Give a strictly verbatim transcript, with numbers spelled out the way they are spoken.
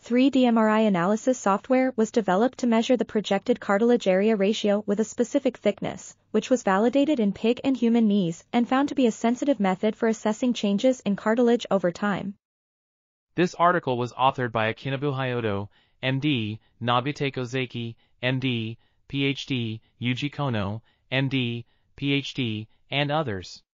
three D M R I analysis software was developed to measure the projected cartilage area ratio with a specific thickness, which was validated in pig and human knees and found to be a sensitive method for assessing changes in cartilage over time. This article was authored by Akinobu Hyodo, M D, Nobutake Ozeki, M D, P H D, Yuji Kohno, M D, P H D, and others.